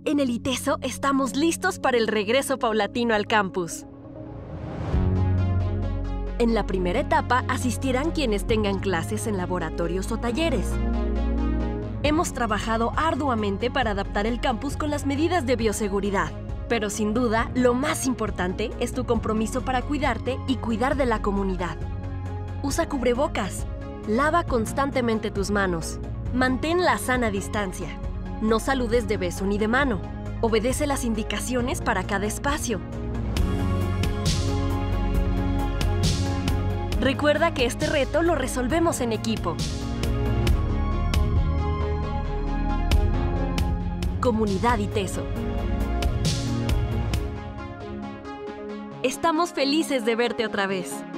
En el ITESO estamos listos para el regreso paulatino al campus. En la primera etapa asistirán quienes tengan clases en laboratorios o talleres. Hemos trabajado arduamente para adaptar el campus con las medidas de bioseguridad. Pero sin duda, lo más importante es tu compromiso para cuidarte y cuidar de la comunidad. Usa cubrebocas. Lava constantemente tus manos. Mantén la sana distancia. No saludes de beso ni de mano. Obedece las indicaciones para cada espacio. Recuerda que este reto lo resolvemos en equipo. Comunidad ITESO. Estamos felices de verte otra vez.